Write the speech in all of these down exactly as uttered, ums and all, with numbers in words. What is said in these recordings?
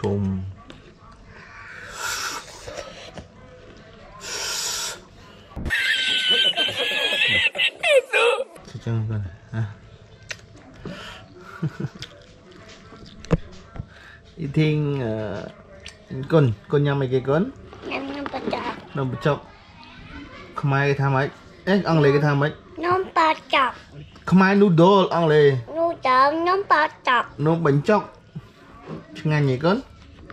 chôm chân con à đi thiên con con nhâm mày cái con nhâm nhâm bạch chọc nó bạch chọc khmer cái tham ấy ấy ăn lấy cái tham ấy nôm bạch chọc khmer noodle ăn lấy noodle nôm bạch chọc nôm bánh chọc ngang nhỉ con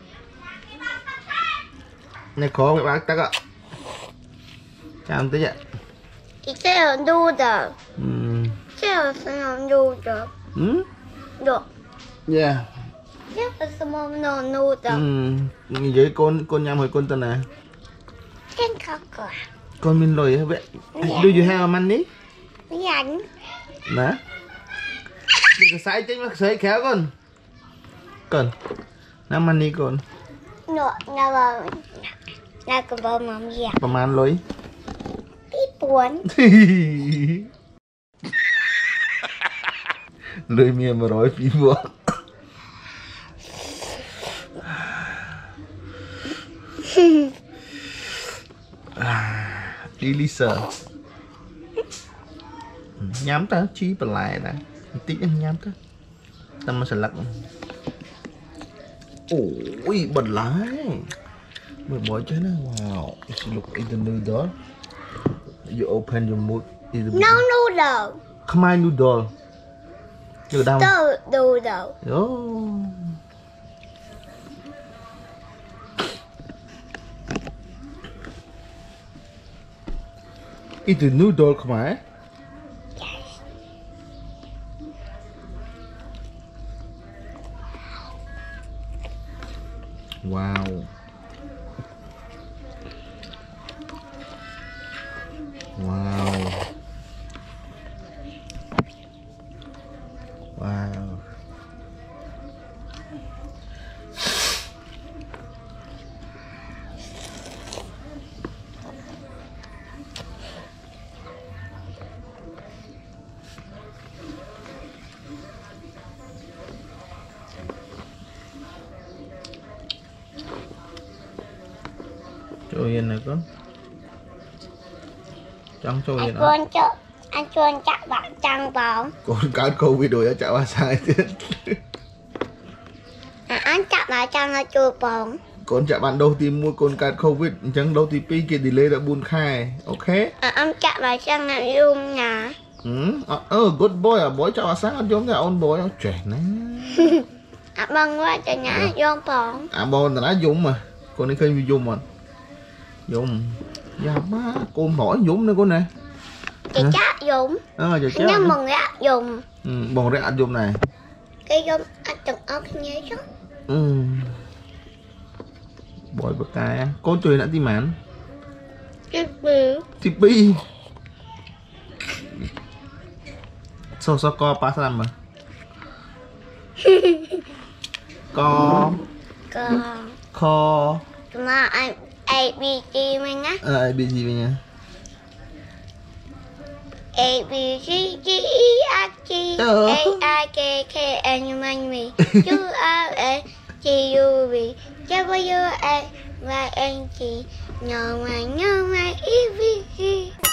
này khó vậy bác tắc ạ chào tới vậy cái là noodle ừ cái là small noodle ừ được yeah cái là small noodle ừ với con con nhâm hồi con tên này cái khó quả con mình lồi vậy do you have money mấy ảnh nè cái sải chính mà sải khéo con con năm money con nọ là là là cái bờ mắm gì ประมาณร้อย ít buồn เลยเมียมาร้อยปีบวกđi lì sờ nhắm ta chi bật lại đã tí anh nhắm ta tâm mà sẽ lắc ôi bật lại mười bỏi chứ nó wow it's look in the noodle you open your mouth no noodle khmer noodle được đâu noodle oh itu noodle khmer wow wow wow cho yên này con chẳng cho yên anh cho anh cho anh chắc bạn trăng bóng con cá covid rồi chả bao saiទៀត anh chắc bạn trăng là chua bóng កូនចាក់បានដូសទីmộtកូនកើត covid អញ្ចឹងដូសទីពីរគេ delay ដល់bốnខែអូខេ anh chắc bạn trăng là dung nhà អឺ good boy អា boy ចាក់អាសាអត់យំទេអូន boy ចេះណា à băng quá cho nhá dung bóng អាបងតាណាយំហ៎កូននេះឃើញវាយំអត់យំយ៉ាម៉ាកូនhỏiយំnữa con này chị chắc dùng ờ chị chắc nhưng mà rạ dùng ừ, bông rạ ăn dùng này cái dùng anh từng ớt nhớ chứ ừ bội bậc cái con chơi đã tim mán thì pi so so co pa làm mà co co kho mà anh A B C mình á ờ A B C mình nha A B C D E F G A I K K L M N O R S T U V W X Y and Z nhỏ ngoài nhỏ ngoài E V C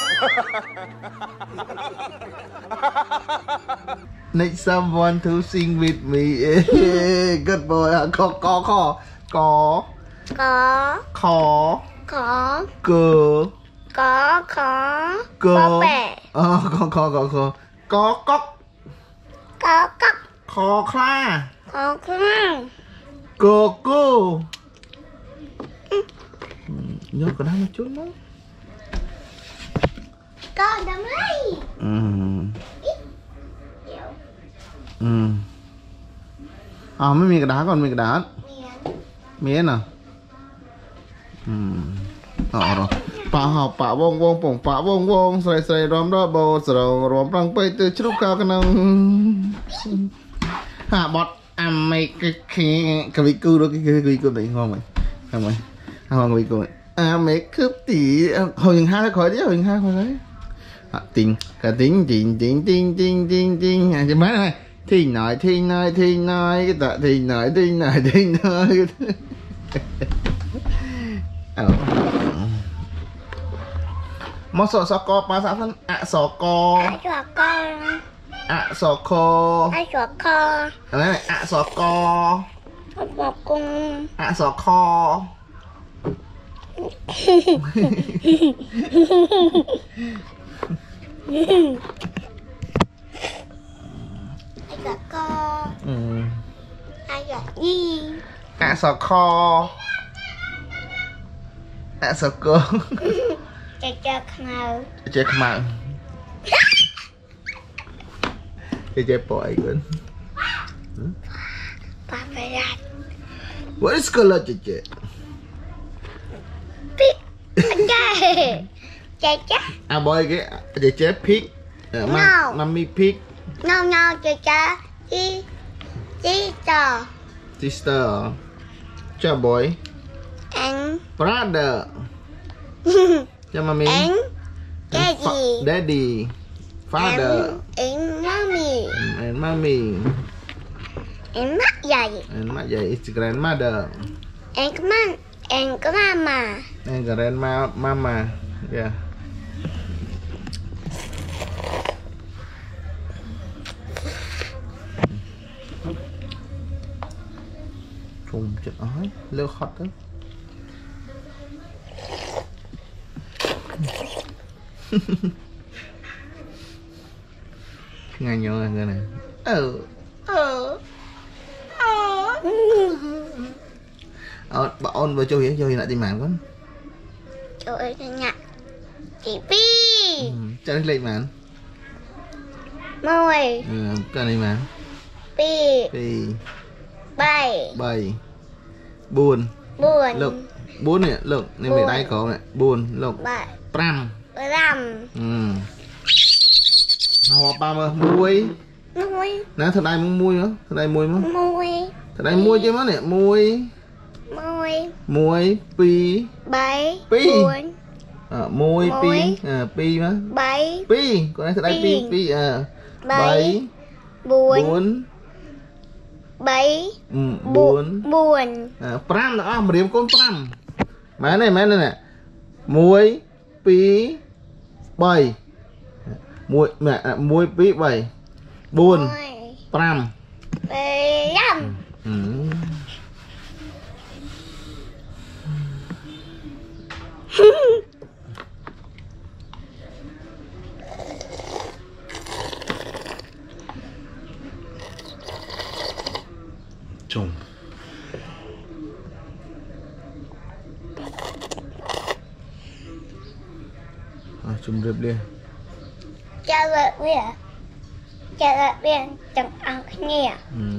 Next someone to sing with me good boy có có có có có khó có cơ có khó cơ có bẻ ờ có có có có có cóc có cóc khó kha có không cơ cô nhớ cái đó một chút nữa có đấm lấy ừ ừ à mớiมีกระดาษก่อนมีกระดาษมีน่ะอืมอ๋อปะหอบปะวงวงป่งปะวงวงใส่ใส่รวมรอบโบสระรวมรังไปตือชุบกาวกันนึงหาบอดอ่ะไม่cái cái cái vị cư đó cái cái vị cư này ngon mày ngon mày ngon vị cư à mấy cướp tỷ hồi những hai khỏi đấy hồi những hai khỏi đấy à, tính cả tính tính tính tính tính tính tính à chị bán này thì nói thì nói thì nói cái tạ thì nói thì nói thì nói ờ món sò sò co ba sao thân ạ sò co ạ sò co ạ sò co ạ sò co ở đây này ạ sò co một cung ạ sò co ạ sò co ừ. ạ sò gì ạ sò co ạ sò co chơi chơi khmer chơi khmer chơi chơi bội gần ba phải ra what is color chơi chơi pig chơi chơi chơi à boy cái chơi chơi pig no mummy pig no no chơi chơi đi đi tờ sister cho boy and brother cho mummy and daddy daddy father and mommy and mommy and mắt dày and my yeah, it's grandmother and come on and grandma and grandma mama yeah trùng chết ói lơ khót đó ngay nhỏ người này ờ ờ ờ bà ôn vừa cho hiển cho hiển lại tình mạng con trời ơi nhạc chị Pi cho nó lên mạng môi ừ cái này mạng Pi Pi bảy bảy buồn buồn lực bốn này lực nên phải đáy có này buồn lực bảy pram năm ừ họ ba mươi muối muối nè thật đây muốn muối nữa thật đây muốiมั้ muối thật đây muối chứ má nè muối muối muối pi bảy Pi. buồn à, muối pi Muối. à, pi má bảy pi còn đây thật đây pi Pi. pi à bảy bảy buồn bốn bảy ừ, bốn buồn à, pram đó mà điểm con pram má này má này nè muối pi bảy muối mẹ à, muối pi bảy buồn pram bảy năm ừ. Trùng à, trùng rệp đi chào bạn bè chào bạn bè chẳng ăn nghe ừ.